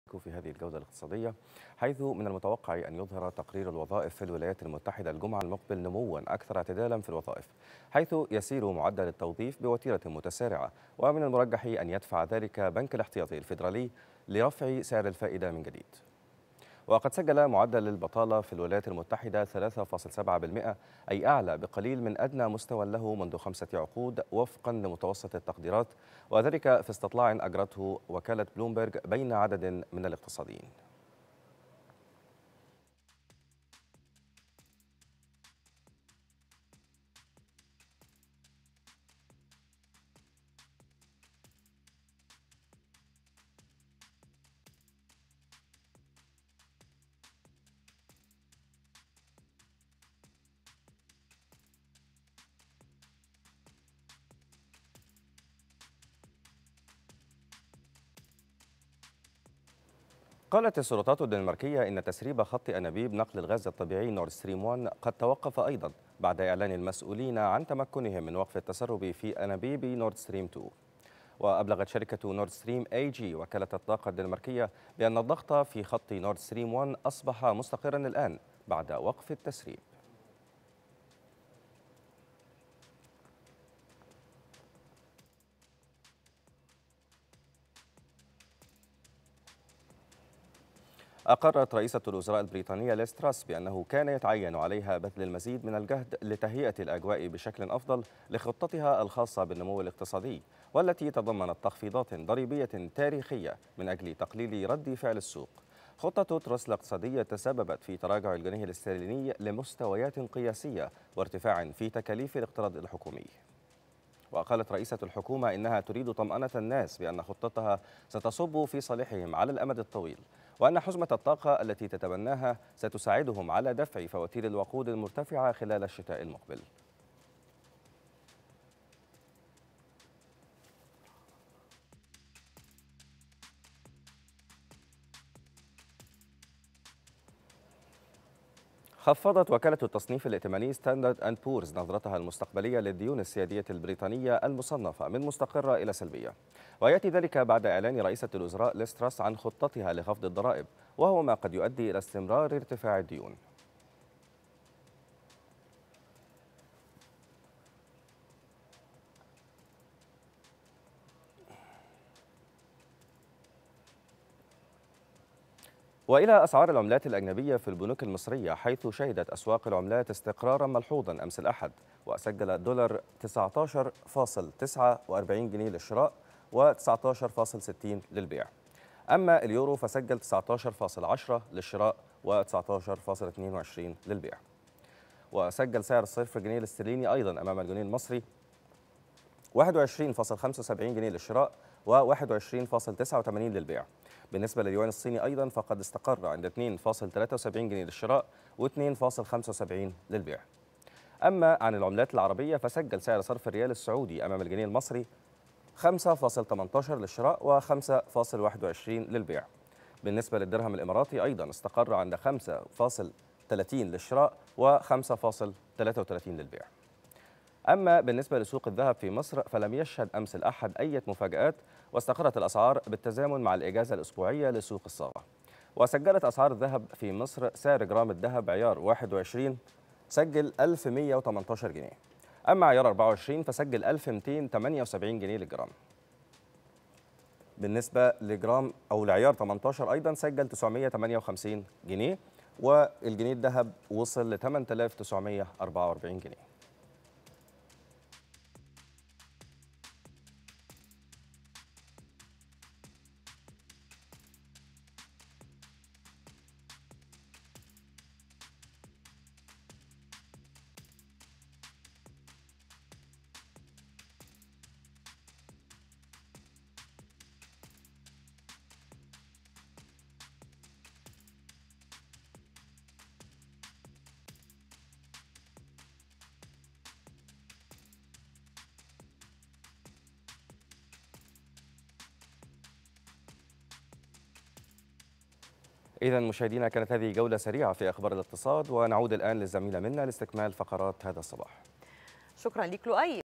في هذه الجولة الاقتصادية، حيث من المتوقع أن يظهر تقرير الوظائف في الولايات المتحدة الجمعة المقبل نموا أكثر اعتدالا في الوظائف، حيث يسير معدل التوظيف بوتيرة متسارعة، ومن المرجح أن يدفع ذلك بنك الاحتياطي الفيدرالي لرفع سعر الفائدة من جديد. وقد سجل معدل البطالة في الولايات المتحدة 3.7%، أي أعلى بقليل من أدنى مستوى له منذ 5 عقود وفقا لمتوسط التقديرات، وذلك في استطلاع أجرته وكالة بلومبرج بين عدد من الاقتصاديين. قالت السلطات الدنماركية إن تسريب خط أنابيب نقل الغاز الطبيعي نورد ستريم 1 قد توقف أيضا بعد إعلان المسؤولين عن تمكنهم من وقف التسرب في أنابيب نورد ستريم 2. وأبلغت شركة نورد ستريم اي جي وكالة الطاقة الدنماركية بأن الضغط في خط نورد ستريم 1 أصبح مستقرا الآن بعد وقف التسريب. أقرت رئيسة الوزراء البريطانية ليز تراس بأنه كان يتعين عليها بذل المزيد من الجهد لتهيئة الأجواء بشكل أفضل لخطتها الخاصة بالنمو الاقتصادي، والتي تضمنت تخفيضات ضريبية تاريخية من أجل تقليل رد فعل السوق. خطة تراس الاقتصادية تسببت في تراجع الجنيه الاسترليني لمستويات قياسية وارتفاع في تكاليف الاقتراض الحكومي. وقالت رئيسة الحكومة إنها تريد طمأنة الناس بأن خطتها ستصب في صالحهم على الأمد الطويل، وأن حزمة الطاقة التي تتبناها ستساعدهم على دفع فواتير الوقود المرتفعة خلال الشتاء المقبل. خفضت وكالة التصنيف الائتماني ستاندرد أند بورز نظرتها المستقبلية للديون السيادية البريطانية المصنفة من مستقرة إلى سلبية، ويأتي ذلك بعد إعلان رئيسة الوزراء ليز تراس عن خطتها لخفض الضرائب، وهو ما قد يؤدي إلى استمرار ارتفاع الديون. وإلى أسعار العملات الأجنبية في البنوك المصرية، حيث شهدت أسواق العملات استقرارا ملحوظا أمس الأحد، وسجل الدولار 19.49 جنيه للشراء و19.60 للبيع. أما اليورو فسجل 19.10 للشراء و19.22 للبيع. وسجل سعر الصرف الجنيه الاسترليني أيضا أمام الجنيه المصري 21.75 جنيه للشراء و21.89 للبيع. بالنسبة لليوان الصيني أيضا فقد استقر عند 2.73 جنيه للشراء و2.75 للبيع. أما عن العملات العربية فسجل سعر صرف الريال السعودي أمام الجنيه المصري 5.18 للشراء و5.21 للبيع. بالنسبة للدرهم الإماراتي أيضا استقر عند 5.30 للشراء و5.33 للبيع. أما بالنسبة لسوق الذهب في مصر فلم يشهد أمس الأحد أي مفاجآت، واستقرت الأسعار بالتزامن مع الإجازة الأسبوعية لسوق الصاغة. وسجلت أسعار الذهب في مصر سعر جرام الذهب عيار 21 سجل 1118 جنيه، أما عيار 24 فسجل 1278 جنيه للجرام. بالنسبة لجرام أو لعيار 18 أيضا سجل 958 جنيه، والجنيه الذهب وصل ل 8944 جنيه. إذا مشاهدينا، كانت هذه جولة سريعة في أخبار الاقتصاد، ونعود الآن للزميلة منا لاستكمال فقرات هذا الصباح. شكرا لك لؤي.